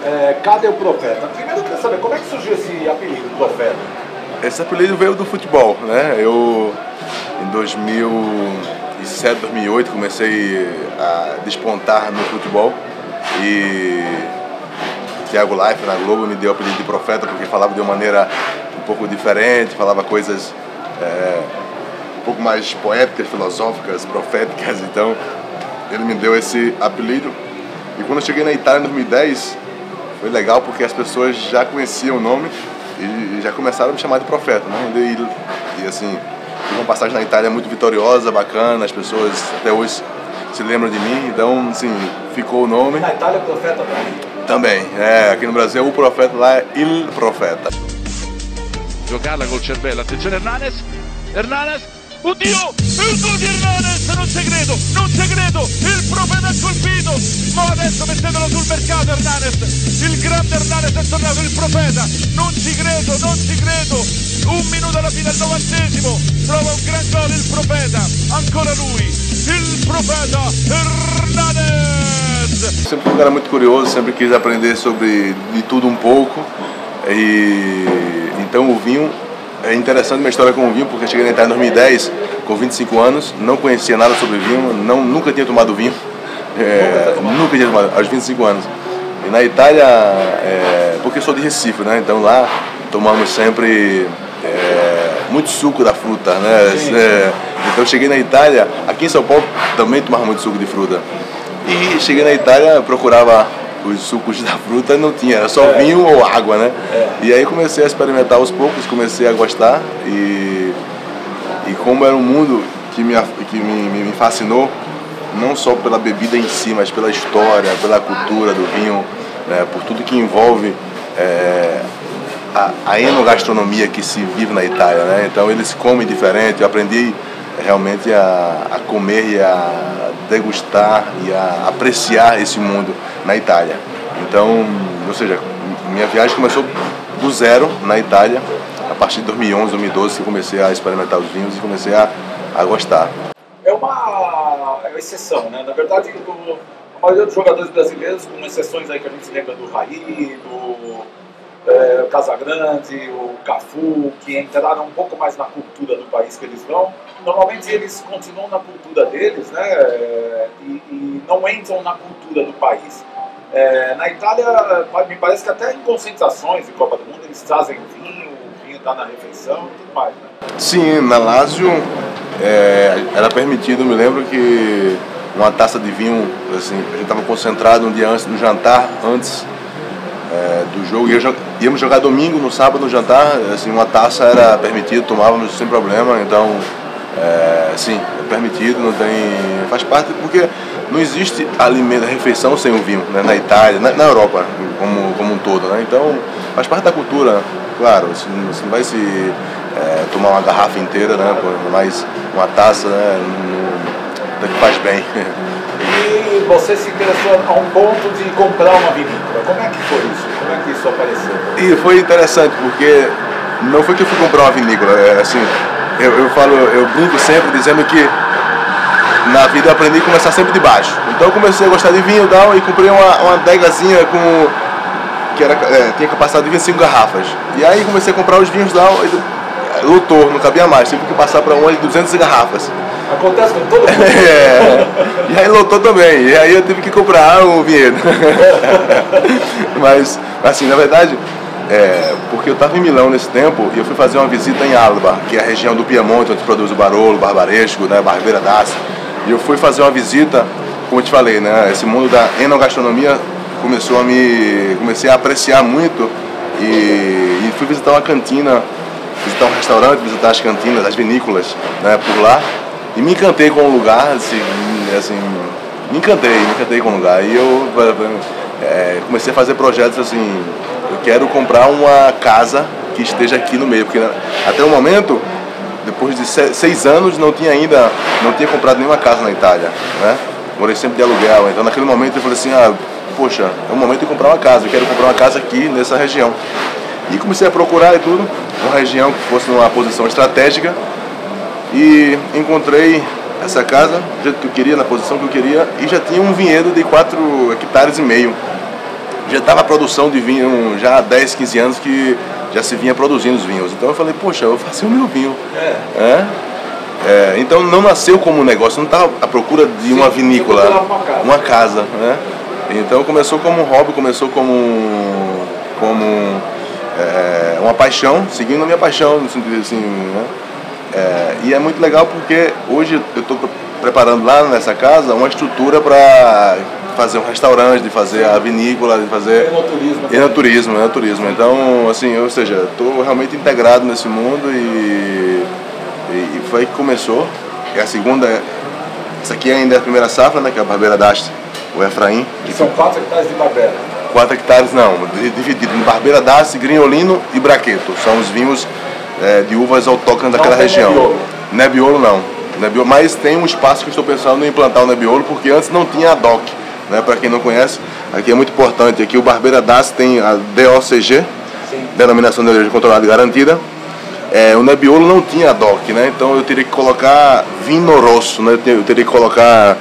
Cadê o Profeta? Primeiro eu queria saber, como é que surgiu esse apelido, Profeta? Esse apelido veio do futebol, né? Eu, em 2007, 2008, comecei a despontar no futebol e o Thiago Leifert na Globo me deu o apelido de Profeta porque falava de uma maneira um pouco diferente, falava coisas um pouco mais poéticas, filosóficas, proféticas, então ele me deu esse apelido. E quando eu cheguei na Itália em 2010, foi legal porque as pessoas já conheciam o nome e já começaram a me chamar de Profeta, né? E assim, tive uma passagem na Itália muito vitoriosa, bacana, as pessoas até hoje se lembram de mim, então assim, ficou o nome. Na Itália o Profeta também, aqui no Brasil o Profeta, lá é Il Profeta. Giocarla col cervello, attenzione Hernanes, oddio, il gol di Hernanes, non ci credo, il Profeta ha colpito, ma adesso mettetelo sul mercato Hernanes, il grande Hernanes è tornato, il Profeta, non ci credo, un minuto alla fine, al 90esimo, trova un gran gol il Profeta, ancora lui, il Profeta Hernanes. Sempre fui um cara muito curioso, sempre quis aprender sobre de tudo um pouco, e então o vinho, é interessante minha história com o vinho, porque eu cheguei na Itália em 2010, com 25 anos, não conhecia nada sobre vinho, nunca tinha tomado vinho, nunca tinha tomado, aos 25 anos. E na Itália, porque eu sou de Recife, né? Então lá tomamos sempre muito suco da fruta, né? Então eu cheguei na Itália, aqui em São Paulo também tomava muito suco de fruta. E cheguei na Itália, procurava os sucos da fruta, não tinha, era só vinho ou água, né? E aí comecei a experimentar aos poucos, comecei a gostar e como era um mundo que me fascinou, não só pela bebida em si, mas pela história, pela cultura do vinho, né? Por tudo que envolve a enogastronomia que se vive na Itália, né? Então eles comem diferente, eu aprendi realmente a comer e a degustar e a apreciar esse mundo na Itália. Então, ou seja, minha viagem começou do zero na Itália, a partir de 2011, 2012 que eu comecei a experimentar os vinhos e comecei a gostar. É uma exceção, né? Na verdade, a maioria dos jogadores brasileiros, com exceções aí que a gente se lembra do Raí, do Casagrande, o Cafu, que entraram um pouco mais na cultura do país que eles vão, normalmente eles continuam na cultura deles, né? E não entram na cultura do país. Na Itália, me parece que até em concentrações de Copa do Mundo eles trazem vinho, o vinho está na refeição e tudo mais, né? Sim, na Lazio era permitido, me lembro que uma taça de vinho, assim, a gente estava concentrado um dia antes do jantar, antes do jogo, íamos jogar domingo, no sábado no jantar, assim, uma taça era permitido, tomávamos sem problema, então sim, é permitido, não tem, faz parte, porque não existe alimento, refeição sem o vinho, né? Na Itália, na Europa como um todo, né? Então faz parte da cultura, claro, você não vai se tomar uma garrafa inteira, né? Mas uma taça, né? Que faz bem. E você se interessou a um ponto de comprar uma vinícola. Como é que foi isso? Como é que isso apareceu? E foi interessante, porque não foi que eu fui comprar uma vinícola. Assim, eu brinco sempre dizendo que na vida eu aprendi a começar sempre de baixo. Então eu comecei a gostar de vinho e comprei uma adegazinha que tinha capacidade de 25 garrafas. E aí comecei a comprar os vinhos e lotou, não cabia mais. Tive que passar para uma de 200 garrafas. Acontece com todo mundo. E aí lotou também. E aí eu tive que comprar o vinhedo. Mas, assim, na verdade, porque eu estava em Milão nesse tempo e eu fui fazer uma visita em Alba, que é a região do Piemonte, onde produz o Barolo, o Barbaresco, né, Barbera d'Asti. E eu fui fazer uma visita, como eu te falei, né, esse mundo da enogastronomia comecei a apreciar muito e fui visitar uma cantina, visitar um restaurante, visitar as cantinas, as vinícolas, né, por lá. E me encantei com o lugar, assim, me encantei com o lugar. E eu comecei a fazer projetos assim, eu quero comprar uma casa que esteja aqui no meio, porque até o momento, depois de 6 anos, não tinha comprado nenhuma casa na Itália, né? Morei sempre de aluguel, então naquele momento eu falei assim, poxa, é o momento de comprar uma casa, eu quero comprar uma casa aqui nessa região. E comecei a procurar e tudo, uma região que fosse numa posição estratégica, e encontrei essa casa do jeito que eu queria, na posição que eu queria, e já tinha um vinhedo de 4,5 hectares já estava a produção de vinho, já há 10, 15 anos que já se vinha produzindo os vinhos. Então eu falei, poxa, eu vou fazer o meu vinho. Então não nasceu como um negócio, não estava à procura de uma vinícola, uma casa, né? Então começou como um hobby, começou como uma paixão, seguindo a minha paixão, no sentido assim, né? E é muito legal porque hoje eu estou preparando lá nessa casa uma estrutura para fazer um restaurante, de fazer a vinícola, de fazer enoturismo. Então, assim, ou seja, estou realmente integrado nesse mundo e foi aí que começou. E a segunda, essa aqui ainda é a primeira safra, né, que é a Barbeira d'Asti, o Efraim. Que são 4 hectares de Barbera. 4 hectares não, dividido em Barbeira d'Asti, Grignolino e Bracchetto. São os vinhos de uvas autóctones daquela região. Nebbiolo não. Nebbiolo, mas tem um espaço que eu estou pensando em implantar o Nebbiolo, porque antes não tinha a DOC. Né? Para quem não conhece, aqui é muito importante. Aqui o Barbeira d'Asti tem a DOCG, Denominação de Origem Controlada e Garantida. O Nebbiolo não tinha a DOC, né? Então eu teria que colocar Vino Rosso, né? Eu teria que colocar...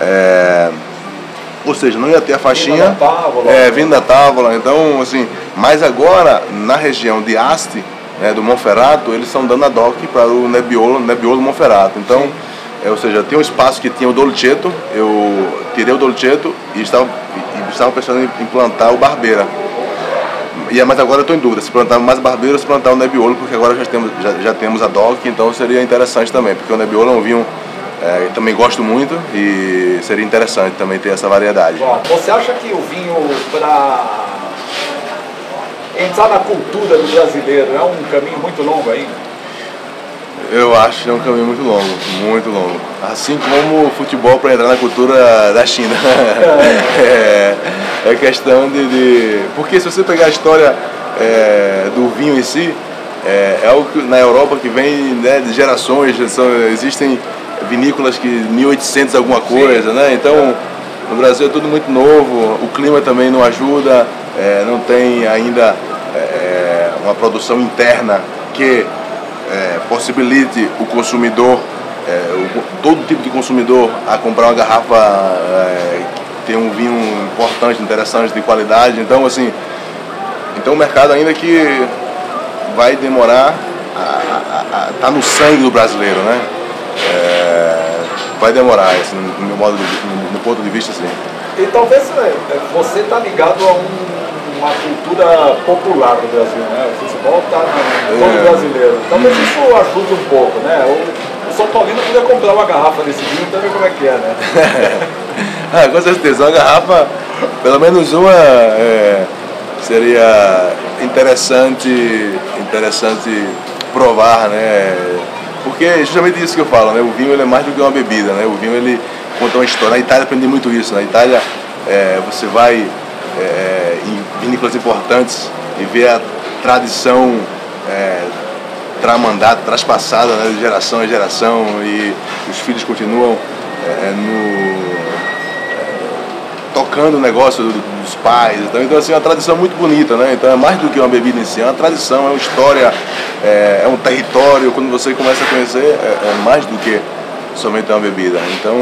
ou seja, não ia ter a faixinha, vindo da távola. Então, assim, mas agora, na região de Asti, do Monferrato, eles estão dando a DOC para o Nebbiolo Monferrato. Então, ou seja, tem um espaço que tinha o Dolcetto, eu tirei o Dolcetto e estava pensando em implantar o Barbeira. Mas agora eu estou em dúvida, se plantar mais Barbeira ou se plantar o Nebbiolo, porque agora já temos a DOC, então seria interessante também, porque o Nebbiolo é um vinho eu também gosto muito e seria interessante também ter essa variedade. Bom, você acha que o vinho, para entrar na cultura do brasileiro, é um caminho muito longo ainda? Eu acho que é um caminho muito longo, muito longo. Assim como o futebol para entrar na cultura da China. É questão de... Porque se você pegar a história do vinho em si, é algo que na Europa que vem, né, de gerações, existem vinícolas que 1800 alguma coisa, né? Então no Brasil é tudo muito novo, o clima também não ajuda, não tem ainda uma produção interna que possibilite o consumidor, todo tipo de consumidor, a comprar uma garrafa que tem um vinho importante, interessante, de qualidade. Então, assim, o mercado ainda que vai demorar tá no sangue do brasileiro, né? Vai demorar, assim, no ponto de vista, assim. E talvez você está ligado a uma cultura popular do Brasil, né? O futebol está no todo brasileiro. Talvez isso ajude um pouco, né? O São Paulino podia comprar uma garrafa desse vinho e também como é que é, né? Com certeza, uma garrafa, pelo menos uma, seria interessante provar, né? Porque é justamente isso que eu falo, né? O vinho ele é mais do que uma bebida, né? O vinho ele conta uma história. Na Itália aprendi muito isso. Na Itália você vai em vinícolas importantes e vê a tradição tramandada, traspassada, né? De geração em geração, e os filhos continuam tocando o negócio dos pais. Então assim, é uma tradição muito bonita, né? Então é mais do que uma bebida em si, é uma tradição, é uma história, é um território. Quando você começa a conhecer, é mais do que somente uma bebida. Então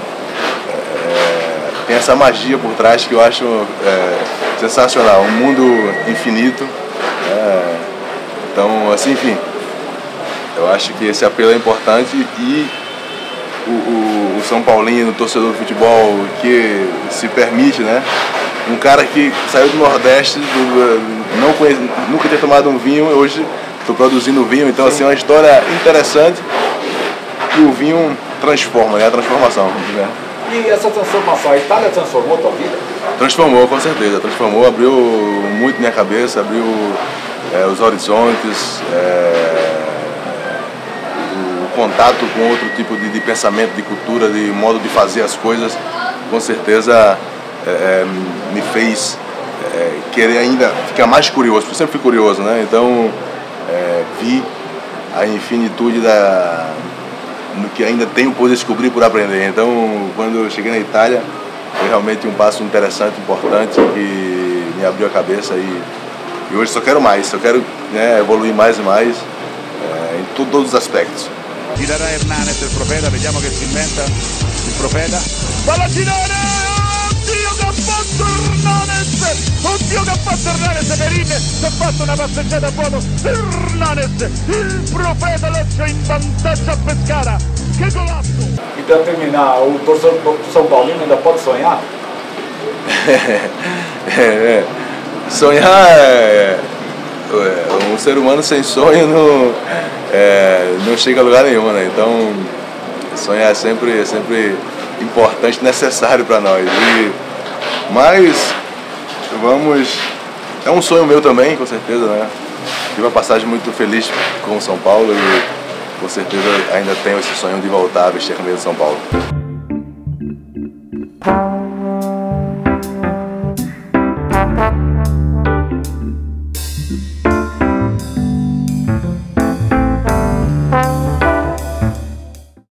tem essa magia por trás que eu acho sensacional, um mundo infinito. Então, assim, enfim, eu acho que esse apelo é importante, e o São Paulino, o torcedor do futebol que se permite, né? Um cara que saiu do Nordeste, nunca ter tomado um vinho, hoje estou produzindo vinho. Então, assim, é uma história interessante que o vinho transforma, né? A transformação, né? E essa transformação, a Itália transformou a tua vida? Transformou, com certeza, transformou, abriu muito minha cabeça, abriu os horizontes, o contato com outro tipo de pensamento, de cultura, de modo de fazer as coisas. Com certeza me fez querer ainda ficar mais curioso, porque eu sempre fui curioso, né? Então vi a infinitude no que ainda tenho por descobrir, por aprender. Então, quando eu cheguei na Itália, foi realmente um passo interessante, importante, que me abriu a cabeça, e hoje só quero mais, só quero, né, evoluir mais e mais em todos os aspectos. Tirerà Hernanes il Profeta, vediamo che si inventa il Profeta. Palla a girare! Oddio che Hernanes, oddio che ha fatto Hernanes, Perin si è fatto una passeggiata a vuoto, Hernanes, il profeta lascia in vantaggio a Pescara, che golasso! E para terminar, o torcedor do São Paulino ainda pode sonhar? Sonhar um ser humano sem sonho não chega a lugar nenhum, né? Então sonhar é sempre importante e necessário para nós. Mas é um sonho meu também, com certeza, né? Tive uma passagem muito feliz com o São Paulo e com certeza ainda tenho esse sonho de voltar a vestir a camisa de São Paulo.